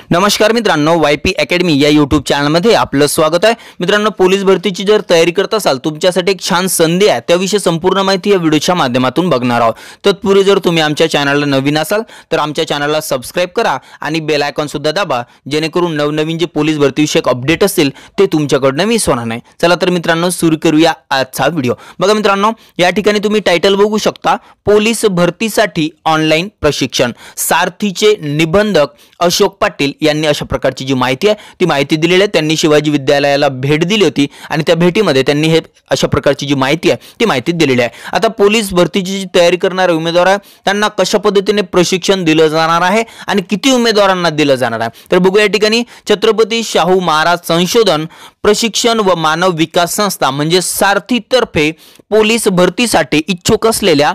नमस्कार मित्रांनो, YP academy या यूट्यूब चॅनलमध्ये आपलं स्वागत आहे। मित्रांनो, पोलीस भरतीची जर तयारी करत असाल तुमच्यासाठी एक छान संधी आहे, त्याविषयी संपूर्ण माहिती या व्हिडिओच्या माध्यमातून बघणार आहोत। तत्पूर्वी जर तुम्ही आमच्या चॅनलला नवीन असाल तर आमच्या चॅनलला सबस्क्राइब करा आणि बेल आयकॉन सुद्धा दाबा, जेणेकरून नवनवीन जे पोलीस भरतीविषयक अपडेट असतील ते तुमच्याकडून मिस होणार नाही। चला तर मित्रांनो, सुरू करूया आजचा व्हिडिओ। बघा मित्रांनो, या ठिकाणी तुम्ही टायटल बघू शकता, पोलीस भरतीसाठी ऑनलाइन प्रशिक्षण। सारथीचे निबंधक अशोक पाटील यांनी अशा प्रकारची जी माहिती आहे ती माहिती दिलेली आहे। त्यांनी शिवाजी विद्यालयाला भेट दिली होती आणि त्या भेटीमध्ये त्यांनी हे अशा प्रकारची जी माहिती आहे ती माहिती दिलेली आहे। आता पोलीस भरतीची जी तयारी करणारे उमेदवार आहे त्यांना कशा पद्धतीने प्रशिक्षण दिलं जाणार आहे आणि किती उमेदवारांना दिलं जाणार आहे तर बघूया। या ठिकाणी छत्रपती शाहू महाराज संशोधन प्रशिक्षण व मानव विकास संस्था म्हणजे सारथी तर्फे पोलीस भरतीसाठी इच्छुक असलेल्या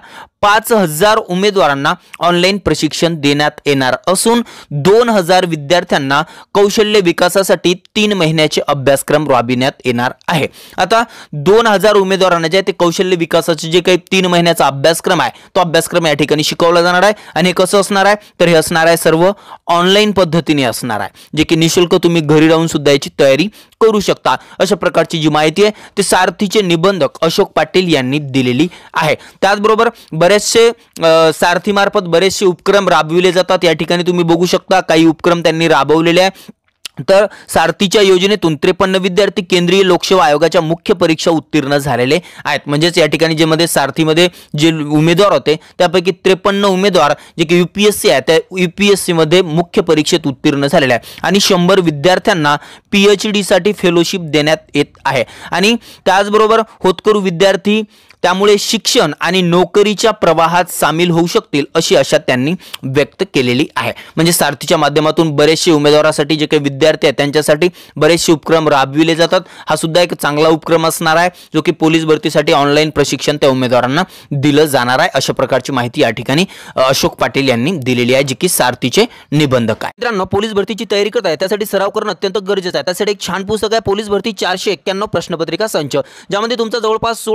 5000 उमेदवारांना ऑनलाइन प्रशिक्षण देण्यात येणार असून 2000 विद्यार्थ्यांना कौशल्य विकासासाठी 3 महिन्याचे अभ्यासक्रम राबविण्यात येणार आहे। आता 2000 उमेदवारांना जे ते कौशल्य विकासाचे जे काही 3 महिन्याचा अभ्यासक्रम आहे तो अभ्यासक्रम या ठिकाणी शिकवला जाणार आहे। आणि हे कसं असणार आहे तर हे असणार आहे सर्व ऑनलाइन पद्धतीने असणार आहे, जे की निशुल्क तुम्ही घरी राहून सुद्धा याची तयारी करू शकता। अशा प्रकारची जी माहिती आहे ते सारथीचे निबंधक अशोक पाटील यांनी दिलेली आहे। त्याचबरोबर बरेचसे सारथीमार्फत बरेचसे उपक्रम राबविले जातात। या ठिकाणी तुम्ही बघू शकता काही उपक्रम त्यांनी राबवलेले आहे। तर सारथीच्या योजनेतून 53 विद्यार्थी केंद्रीय लोकसेवा आयोगाच्या मुख्य परीक्षा उत्तीर्ण झालेले आहेत। म्हणजेच या ठिकाणी जे मध्ये सारथीमध्ये जे उमेदवार होते त्यापैकी 53 उमेदवार जे की यूपीएससी आहे त्या यूपीएससी मध्ये मुख्य परीक्षेत उत्तीर्ण झालेले आहे आणि 100 विद्यार्थ्यांना पीएचडी साठी फेलोशिप देण्यात येत आहे। आणि त्याचबरोबर होतकरू विद्यार्थी त्यामुळे शिक्षण आणि नोकरीच्या प्रवाहात सामील होऊ शकतील अशी आशा त्यांनी व्यक्त केलेली आहे। म्हणजे सारथीच्या माध्यमातून बरेचसे उमेदवारांसाठी जे काही विद्यार्थी आहेत त्यांच्यासाठी बरेचसे उपक्रम राबविले जातात। हा सुद्धा एक चांगला उपक्रम असणार आहे जो की पोलीस भरतीसाठी ऑनलाइन प्रशिक्षण त्या उमेदवारांना दिलं जाणार आहे। अशा प्रकारची माहिती या ठिकाणी अशोक पाटील यांनी दिलेली आहे, जे की सारथीचे निबंधक आहे। मित्रांनो, पोलीस भरतीची तयारी करत आहे त्यासाठी सराव करणं अत्यंत गरजेचं आहे। त्यासाठी एक छान पुस्तक आहे, पोलीस भरती 491 प्रश्नपत्रिका संच, ज्यामध्ये तुमचा जवळपास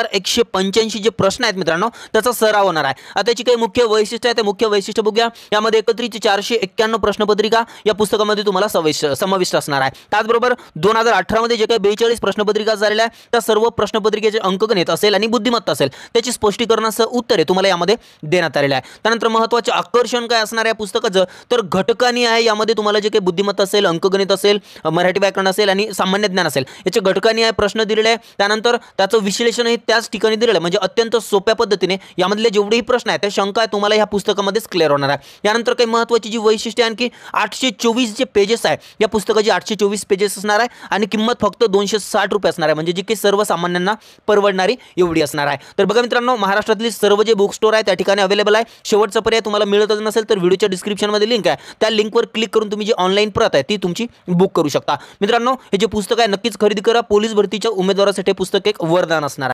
16185 जे प्रश्न आहेत मित्रांनो त्याचा सराव होणार आहे। आता त्याची काही मुख्य वैशिष्ट्य आहे, ते मुख्य वैशिष्ट्य बघूया। यामध्ये एकत्रित 491 प्रश्नपत्रिका या पुस्तकामध्ये तुम्हाला समाविष्ट असणार आहे। त्याचबरोबर 2018 मध्ये जे काही 42 प्रश्नपत्रिका झालेल्या आहेत त्या सर्व प्रश्नपत्रिकेचे अंकगणित असेल आणि बुद्धिमत्ता असेल त्याची स्पष्टीकरणासह उत्तरे तुम्हाला यामध्ये देण्यात आलेले आहे। त्यानंतर महत्त्वाचे आकर्षण काय असणार आहे या पुस्तकाचं तर घटकांनी आहे। यामध्ये तुम्हाला जे काही बुद्धिमत्ता असेल, अंकगणित असेल, मराठी व्याकरण असेल आणि सामान्य ज्ञान असेल याचे घटकांनी आहे प्रश्न दिलेले आहे। त्यानंतर त्याचं विश्लेषण हे त्याच ठिकाणी दिलेलं आहे, म्हणजे अत्यंत सोप्या पद्धतीने यामधले जेवढेही प्रश्न आहेत त्या शंका आहे तुम्हाला या पुस्तकामध्येच क्लिअर होणार आहे। यानंतर काही महत्त्वाची जी वैशिष्ट्ये आणखी 824 जे पेजेस आहे या पुस्तकाची 824 पेजेस असणार आहे आणि किंमत फक्त 260 रुपये असणार आहे, म्हणजे जी की सर्वसामान्यांना परवडणारी एवढी असणार आहे। तर बघा मित्रांनो, महाराष्ट्रातली सर्व जे बुक स्टोर आहे त्या ठिकाणी अवेलेबल आहे। शेवटचा पर्याय तुम्हाला मिळतच नसेल तर व्हिडिओच्या डिस्क्रिप्शनमध्ये लिंक आहे, त्या लिंकवर क्लिक करून तुम्ही जी ऑनलाइन प्रत आहे ती तुमची बुक करू शकता। मित्रांनो, हे जे पुस्तक आहे नक्कीच खरेदी करा। पोलीस भरतीच्या उमेदवारासाठी पुस्तक एक वरदान असणार आहे।